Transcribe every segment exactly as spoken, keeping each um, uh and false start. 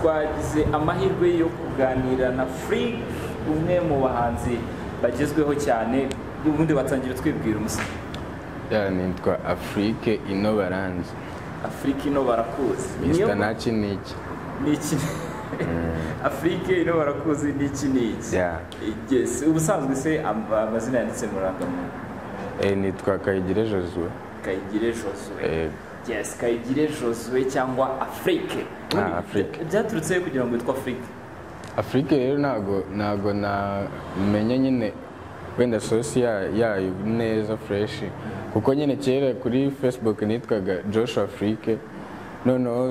twagize amahirwe yo kuganira na Free, umwe mu bahanzi bagezweho cyane. Ubundi batangira twibwira umusa. Ya nitwa Afrique ino baranze. Afrique ino barakuzi. Mister Nachi niki. Niki. Afrique ino barakuzi niki niki. Yeah. Yes, ubusanzwe se amazina yanditse mu rangamuntu. Eh nitwa Kayigire Josue. Kayigire Josue. Eh yes, Kayigire Josue cyangwa Afrique. Ah, Afrique. Byaturutse kugira ngo yitwa Afrique. Afrique rero nago nago na menye nyine wenda sosi yayo neza fresh kuko nyine kera kuri Facebook nitwaga Joshua Afrique, noneho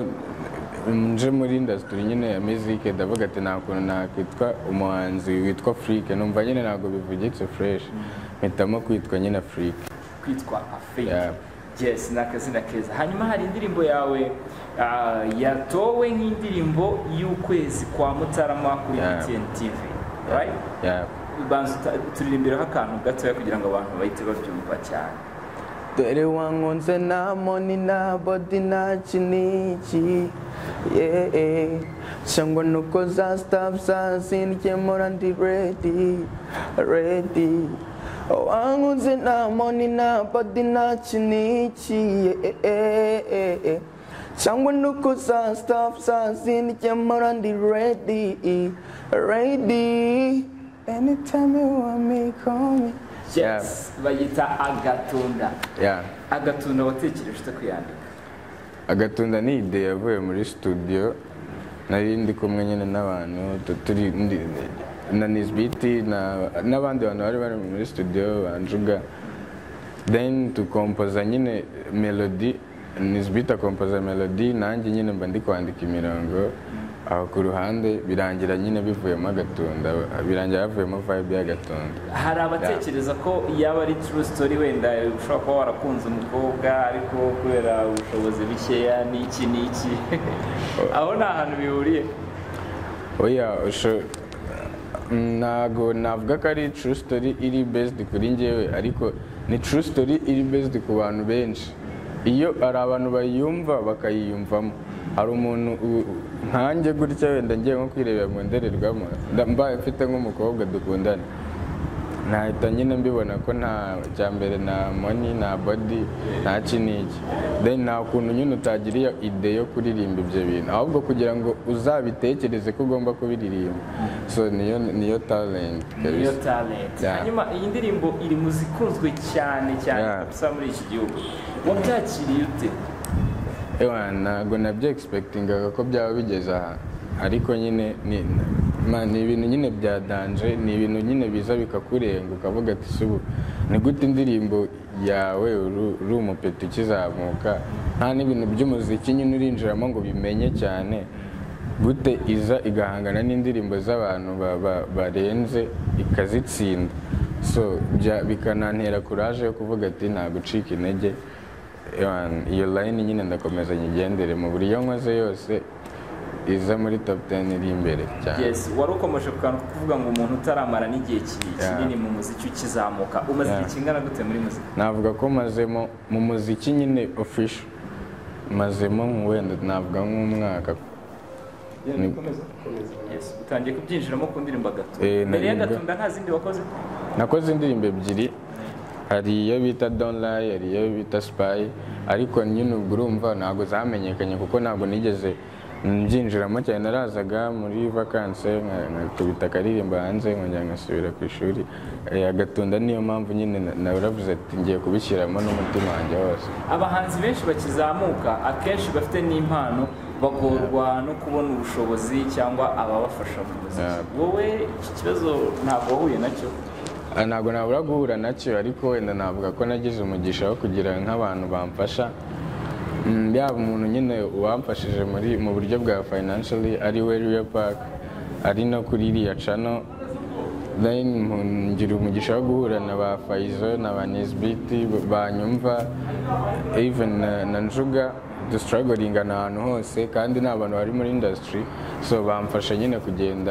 nje muri industry nyine ya music ndavuga ati nakuntu nakitwa umuhanzi witwa Afrique, numva nyine nago bivugitse fresh mpitamo kwitwa nyine Afrique. Kwitwa Afrique. Yeah. Yes, nakazina keza. Hanyuma hari indirimbo yawe uh, yatowe nk'indirimbo y'ukwezi kwa Mutarama kuri Yeah. T N T V, right? Yeah. Banza turirimbira akantu gatoya kugira ngo abantu bahite babyumva cyane. Dore wangonze na money na body na chiniki, yeah, cyangwa nuko za stuff za sinkemura ndi ready ready. Wangonze na money na body na chiniki, yeah, cyangwa nuko za stuff za sinkemura ndi ready ready. Anytime you want me, call me. Yes, bayita Agatunda. Yeah. Agatunda watekereje ute kuyandika? Agatunda ni ide yavuye muri studio, nari ndi kumwe nyine n'abantu turi na Nisbiti na n'abandi bantu bari bari muri studio banjuga, then to compose nyine melody. Nisbiti akompoza melody, nanjye nyine mba ndi kwandika imirongo aho ku ruhande, birangira nyine bivuyemo Agatunda, birangira bavuyemo vibe y'Agatunda. Hari abatekereza ko yaba ari true story, wenda ushobora kuba warakunze umukobwa ariko kubera ubushobozi bikeya n'iki n'iki aho nta hantu bihuriye. Oya, nago navuga ko ari true story iri based kuri njyewe, ariko ni true story iri based ku bantu benshi. Iyo ari abantu bayumva bakayiyumvamo, hari umuntu nkanjye gutya wenda ngiye nko kwirebera mu ndorerwamo mbaye mfite nk'umukobwa dukundana, nahita nyine mbibona ko nta cyambere na money na body nta kiniki, then nta kuntu nyine utagira ide yo kuririmba ibyo bintu, ahubwo kugira ngo uzabitekereze ko ugomba kubiririmba. So niyo niyo talent. Niyo talent. Hanyuma iyi ndirimbo iri mu zikunzwe cyane cyane kabisa muri iki gihugu. Wabyakiriye ute? Ewa ntago nabyo expectingaga ko byaba bigeze aha, ariko nyine ni ni ibintu nyine bya danger, ni ibintu nyine biza bikakurenga ukavuga ati subu ni gute indirimbo yawe uri umupeti ukizamuka nta n'ibintu by'umuziki nyine urinjiramo ngo bimenye cyane, gute iza igahangana n'indirimbo z'abantu barenze ikazitsinda. So bikanantera courage yo kuvuga ati nta gucika intege, iyo line nyine ndakomeza nyigendere mu buryo nkoze yose iza muri top ten iri imbere cyane. Yes, warukomeje kukantu kuvuga ngo umuntu utaramara n'igihe kinini mu muziki ukizamuka, umaze igihe kingana gute muri muziki? Navuga ko mazemo mu muziki nyine official mazemo wenda navuga nk'umwaka. Yes, utangiye kubyinjiramo ku ndirimbo Agatunda. Mbere y'Agatunda nta zindi wakoze? Nakoze indirimbo ebyiri, hari iyo bita Don't Lie, hari iyo bita Spy, ariko nyine ubwo urumva ntabwo zamenyekanye kuko ntabwo nigeze mbyinjiramo cyane. Narazaga muri vacances nkakubita akaririmba hanze nkongera ngasubira ku ishuri. Agatunda niyo mpamvu nyine naravuze ati ngiye kubishyiramo n'umutima wanjye wose. Abahanzi benshi bakizamuka akenshi bafite n'impano bagorwa no kubona ubushobozi cyangwa ababafasha mu muziki. Wowe iki kibazo ntabwo wahuye nacyo? Ntabwo nabura guhura nacyo, ariko wenda navuga ko nagize umugisha wo kugira nk'abantu bamfasha, yaba umuntu nyine wamfashije muri mu buryo bwa financially ari we Real Park, ari no kuri iriya channel, then ngira umugisha wo guhura na ba Faizo na ba Nisbiti banyumva, even na Njuga the struggling ahantu hose kandi n'abantu bari muri industry, so bamfasha nyine kugenda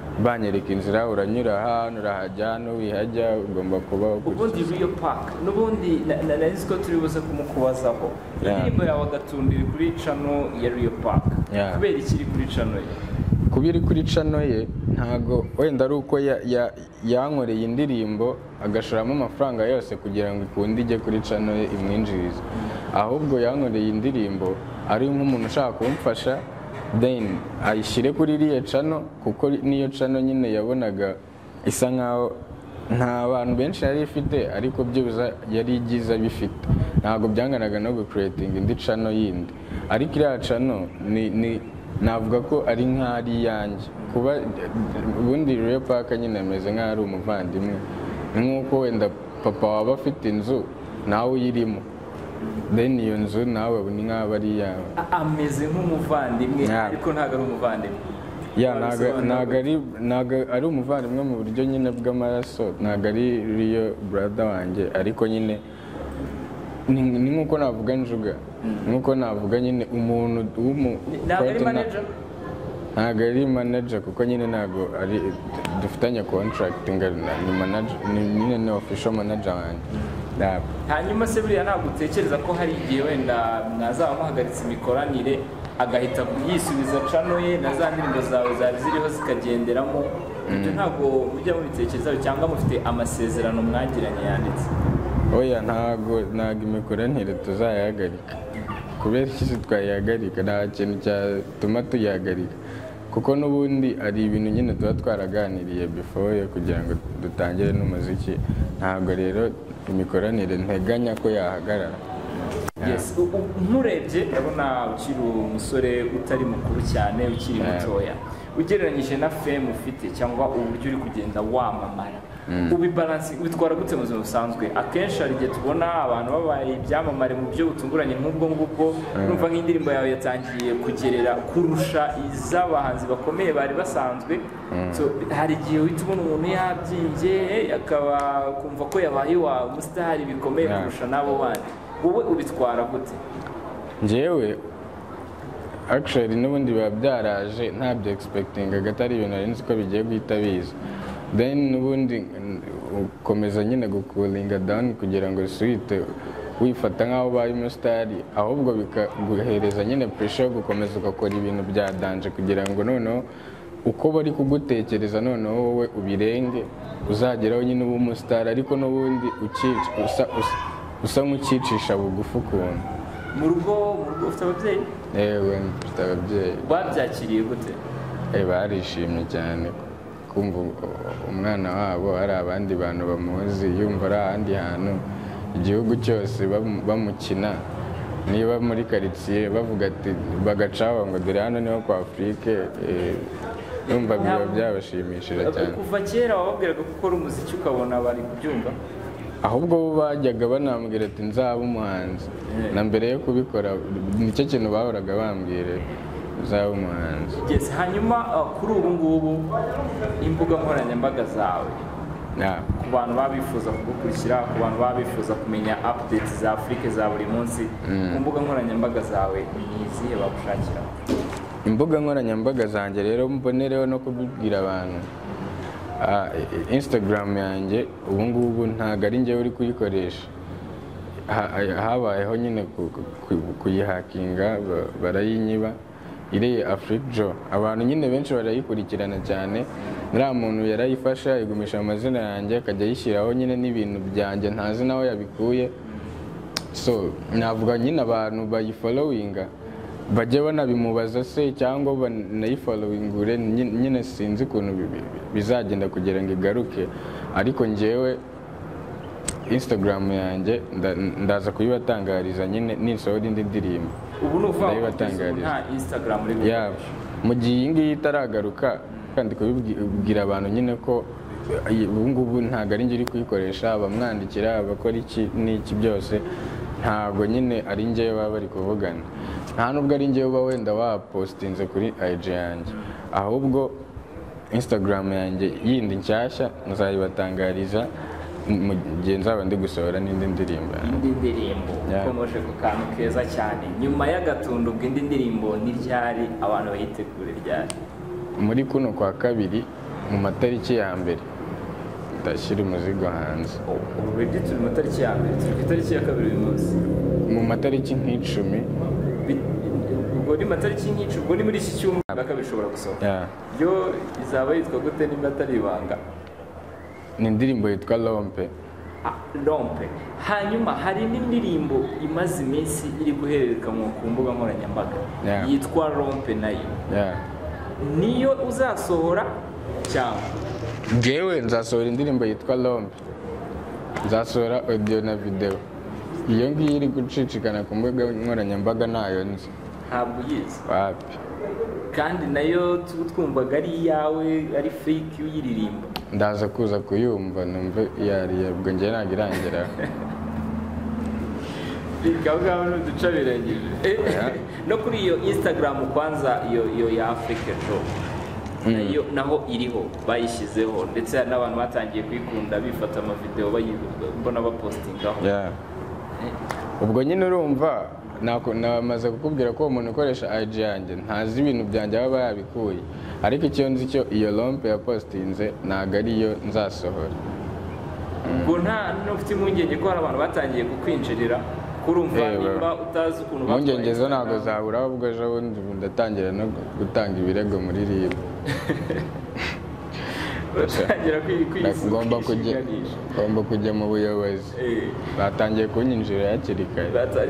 banyereka inzira uranyura hano urahajya hano wihajya ugomba kuba ubundi Rio Park n'ubundi nari ko turi buze kumukubazaho indirimbo yawe agatundiri kuri channel ya Rio Park kubera ikiri kuri channel ye kubiri kuri channel ye ntago wenda ari uko yankoreye indirimbo agashoramo amafaranga yose kugira ngo ikunde ijye kuri channel ye imwinjirize ahubwo yankoreye indirimbo ari nk'umuntu ushaka kumfasha then ayishyire kuri iriya channel kuko niyo channel nyine yabonaga isa nkaho nta bantu benshi yari ifite ariko byibuze yari igize bifite ntabwo byanganaga no gucreating indi channel yindi ariko iriya channel ni, ni navuga ko ari nk'ari yanjye kuba ubundi Rio Park nyine ameze nk'aho ari umuvandimwe nk'uko wenda papa waba afite inzu nawe uyirimo then iyo nzu nawe ni nk'aho ari yawe ameze nk'umuvandimwe ariko ntabwo ari umuvandimwe ya ntabwo ari umuvandimwe mu buryo nyine bw'amaraso ntabwo ari Rio brother wanjye ariko nyine ni nk'uko navuga njuga nk'uko navuga nyine umuntu ntabwo ari manager ntabwo ari manager kuko nyine ntabwo ari dufitanye contract ni manager nyine ni official manager wanjye hanyuma se buriya ntabwo utekereza ko hari igihe wenda mwazaba muhagaritse imikoranire agahita yisubiza channel ye na za ndirimbo zawe zari ziriho zikagenderamo ibyo ntabwo mujya mubitekerezaho cyangwa mufite amasezerano mwagiranye yanditse oya ntabwo ntabwo imikoranire tuzayihagarika kubera iki twayihagarika nta kintu cyatuma tuyihagarika kuko n'ubundi ari ibintu nyine tuba twaraganiriye before kugira ngo dutangire n'umuziki ntabwo rero imikoranire nteganya ko yahagarara yes nkurebye ndabona ukiri umusore utari mukuru cyane ukiri mutoya ugereranyije na fame ufite cyangwa uburyo uri kugenda wamamara ubibalansi bitwara gute mu buzima busanzwe akenshi hari igihe tubona abantu babaye ibyamamare mu buryo butunguranye nk'ubwo ngubwo numva nk'indirimbo yawe yatangiye kugerera kurusha iz'abahanzi bakomeye bari basanzwe hari igihe uhita ubona umuntu yabyimbye akaba kumva ko yabaye wa umusitari bikomeye kurusha n'abo bandi wowe ubitwara gute njyewe actually n'ubundi biba byaraje ntabyo expectingaga atari ibintu nari nzi ko bigiye guhita biza then n'ubundi ukomeza nyine gukulinga down kugira ngo suite wifata nk'aho ubaye umusitari ahubwo bikaguhereza nyine pressure yo gukomeza ugakora ibintu bya danje kugira ngo noneho uko bari kugutekereza noneho wowe ubirenge uzageraho nyine uba umusitari ariko n'ubundi usa usa nk'ukicisha bugufi ukuntu mu rugo mu rugo ufite ababyeyi yewe mfite ababyeyi babyakiriye gute barishimye cyane kumva umwana wabo hari abandi bantu bamuzi yumva ari ahandi hantu igihugu cyose bamukina niba muri karitsiye bavuga ati bagacaho ngo dore hano niho kwa Afurike yumva biba byabashimishije cyane kuva kera wababwiraga ko ukora umuziki ukabona bari kubyumva ahubwo bo bajyaga banambwira ati nzaba umuhanzi na mbere yo kubikora nicyo kintu bahoraga bambwira nzaba umuhanzi hanyuma kuri ubu ngubu imbuga nkoranyambaga zawe ku bantu baba bifuza kugukurikira ku bantu baba bifuza kumenya update za Afurika za buri munsi ku mbuga nkoranyambaga zawe ni izihe bagushakira imbuga nkoranyambaga zanjye rero mbonereho no kubibwira abantu Instagram yanjye ubu ngubu ntabwo ari njyewe uri kuyikoresha habayeho nyine kuyihakinga barayinyiba iriya Afrijo abantu nyine benshi barayikurikirana cyane nta muntu yarayifasha igumisha amazina yanjye akajya yishyiraho nyine n'ibintu byanjye ntazi naho yabikuye so navuga nyine abantu bayifollowinga bajye banabimubaza se cyangwa banayifollowingure nyine sinzi ukuntu bizagenda kugira ngo igaruke ariko njyewe Instagram yanjye ndaza kuyibatangariza nyine ninsohora indi ndirimbo ubu ni uvuga nta Instagram uri yabo mu gihe iyi ngiyi itaragaruka kandi kubibwira abantu nyine ko ubu ngubu ntabwo ari njye uri kuyikoresha abamwandikira abakora iki n'iki byose ntabwo nyine ari njyewe baba bari kuvugana nta nubwo ari njyewe uba wenda wapostinze kuri I G yanjye ahubwo Instagram yanjye yindi nshyashya nzayibatangariza mu gihe nzaba ndi gusohora n'indi ndirimbo indi ndirimbo ukomeje ku kantu keza cyane nyuma y'agatundu bw'indi ndirimbo ni ryari abantu bayitegura ryari muri kuno kwa kabiri mu matariki ya mbere ndashyira umuzigo hanze. Already turi mu matariki ya mbere, turi ku itariki ya kabiri uyu munsi. Mu matariki nk'icumi. Ubwo ni matariki nk'icumi, ubwo ni muri iki cyumweru na kabiri ishobora gusohoka. Yo izaba yitwa gute niba atari ibanga? Ni indirimbo yitwa Lompe. Lompe. Hanyuma hari n'indirimbo imaze iminsi iri guhererekanwa ku mbuga nkoranyambaga yitwa Lompe nayo. Niyo uzasohora cyangwa? Ngewe nzasohora indirimbo yitwa Lompe, nzasohora audio na video. Iyo ngiyo iri gucicikana ku mbuga nkoranyambaga nayo nzi. Ntabwo uyizi? Wapi. Kandi nayo twumvaga ari iyawe, ari fake uyiririmba. Ndaza kuza kuyumva numve yari yabwo ngiye ntabwo irangira. Bikaba n'uduca birangije. No kuri iyo Instagram kwanza iyo iyo ya Africa Show. Nayo naho iriho bayishyizeho ndetse n'abantu batangiye kwikunda bifata ama video bayibona bapostingaho. Ubwo nyine urumva namaze kukubwira ko umuntu ukoresha I G yanjye ntazi ibintu byanjye baba yabikuye, ariko icyo nzi cyo iyo Lompe ya postinze ntago ariyo nzasohora. Ubwo nta n'ufite impungenge ko hari abantu batangiye kukwinjirira kurumva niba utazi ukuntu bakora. Impungenge zo ntago zabura, ubwo ejo bundi ndatangira no gutanga ibirego muri R I B. Ngomba kujya ngomba kujya mu buyobozi. Batangiye kunyinjira hakiri kare.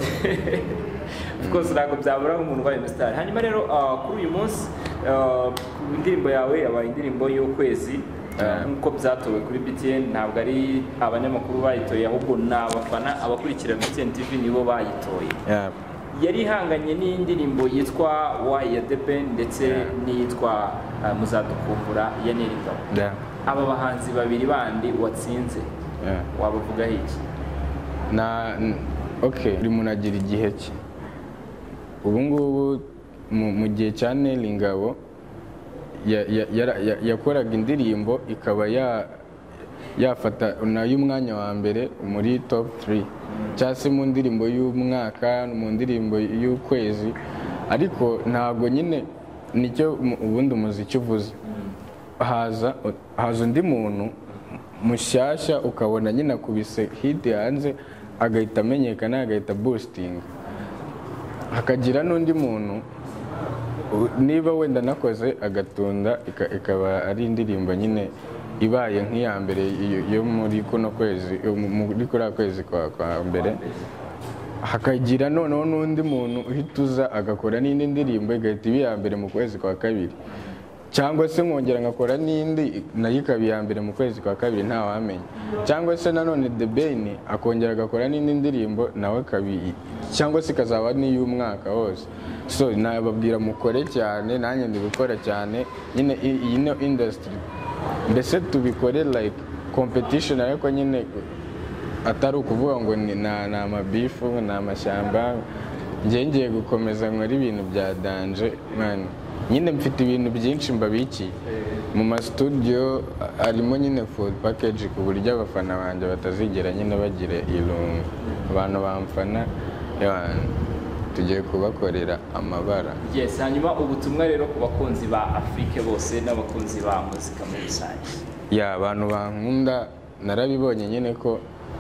Of ntabwo byabura nk'umuntu ubaye umusitari. Hanyuma rero kuri uyu munsi indirimbo yawe yabaye indirimbo y'ukwezi nk'uko byatowe kuri B T N. Ntabwo ari abanyamakuru bayitoye, ahubwo ni abafana abakurikira B T N T V nibo bayitoye. Yari ihanganye n'indirimbo yitwa Why ya The Ben ndetse n'iyitwa Muzadukumbura ya Nyiringabo. Aba bahanzi babiri bandi watsinze wabavuga iki? Na okay, buri muntu agira igihe cye. Ubu ngubu mu gihe cya Nyiringabo yakoraga indirimbo ikaba yafata nayo umwanya wa mbere muri top three cyangwa se mu ndirimbo y'umwaka, mu ndirimbo y'ukwezi, ariko ntabwo nyine nicyo ubundi umuziki uvuze. Haza haza undi muntu mushyashya ukabona nyine akubise hit hanze agahita amenyekana, agahita boosting. Hakagira n'undi muntu niba wenda nakoze agatunda ikaba ari indirimbo nyine ibaye nk'iya mbere yo muri kuno kwezi, muri kuri kwezi kwa mbere. Hakagira noneho n'undi muntu uhituza agakora n'indi ndirimbo igahita iba iya mbere mu kwezi kwa kabiri, cyangwa se nkongera ngakora n'indi nayo ikaba iya mbere mu kwezi kwa kabiri ntawamenya, cyangwa se nanone The Ben akongera agakora n'indi ndirimbo nawe kabiri, cyangwa se ikazaba n'iy'umwaka wose. So nababwira mukore cyane, nanjye ndi gukora cyane nyine iyi no industry, mbese tubikore like competition, ariko nyine atari ukuvuga ngo ni na amabifu na amashyamba. Ngiye ngiye gukomeza nkora ibintu bya danje man, nyine mfite ibintu byinshi mbabiki mu ma studio, arimo nyine full package ku buryo abafana banjye batazigera nyine bagira irungu. Abantu bamfana tugiye kubakorera amabara. Yes, hanyuma ubutumwa rero ku bakunzi ba Afrique bose n'abakunzi ba muzika muri rusange. Ya abantu bankunda narabibonye nyine ko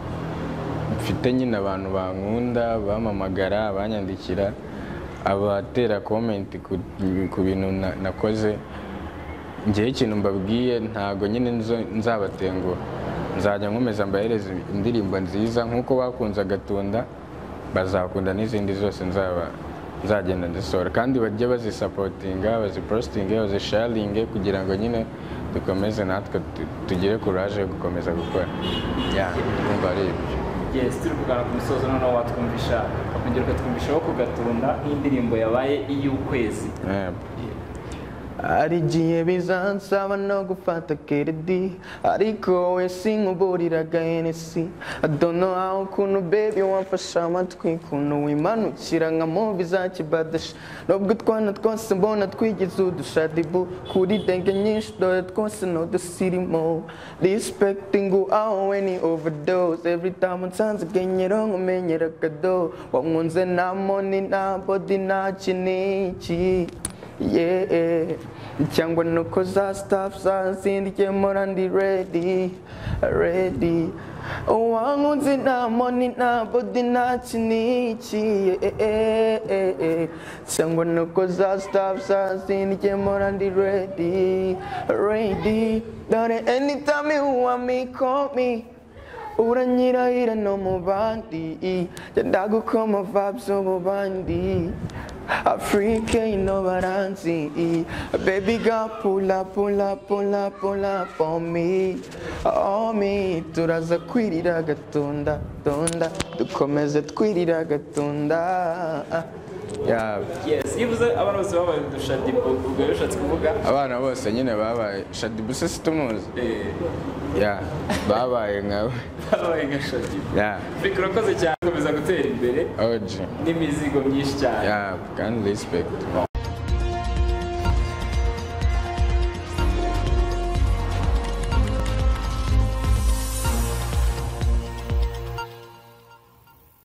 mfite nyine abantu bankunda, bamamagara, banyandikira, abatera comment ku bintu nakoze. Ngiye ikintu mbabwiye ntago nyine nzabatenguha, nzajya nkomeza mbahereza indirimbo nziza nk'uko bakunze agatunda, bazakunda n'izindi zose nzaba nzagenda ndisora, kandi bajye bazisupportinga, bazipostinge, bazisharinge kugira ngo nyine dukomeze natwe tugire courage yo gukomeza gukora. Ya kumva ari ibyo. Yes, turi kugana ku musozo noneho watwumvisha bakongera ukatwumvishaho ku gatunda nk'indirimbo yabaye iy'ukwezi. Hari igihe bizansaba no gufata keredi, ariko we sinkuburiraga Hennessy. I don't know how ukuntu baby wamfasha amatwi, ukuntu wimanukira nka movie za kibadasha. Nubwo utwana twose mbona twigize udushadibu, kuri denge nyinshi dore twose n'udusirimo. Respecting aho we ni overdose, every time unsanze genyero nkumenyera kado. Wankunze nta money nta body nta kiniki, yeah. Cyangwa nuko za stuff zanzindye mora ndi ready, ready. Wangunze na money na body na chiniki, yeah. Cyangwa nuko za stuff zanzindye mora ndi ready, ready. Darling, anytime you want me, call me. Uranyirahira no mu bandi, ndagukoma vibes ubu bandi. Africa ino baranzi, baby girl pull up, pull up, pull up, pull up on me, on me. Turaza kwirira gatunda, tunda, dukomeze twirira gatunda. Yeah. Yes, yivuze abana bose babaye dushadibu, ubwo yashatse kuvuga abana bose nyine babaye shadibu se situmuzi. Eh. Yeah, babaye nkawe. Babaye nka shadibu. Yeah. Afrika urakoze cyane, komeza gutera imbere. Oji. N'imizigo myinshi cyane. Yeah, can respect.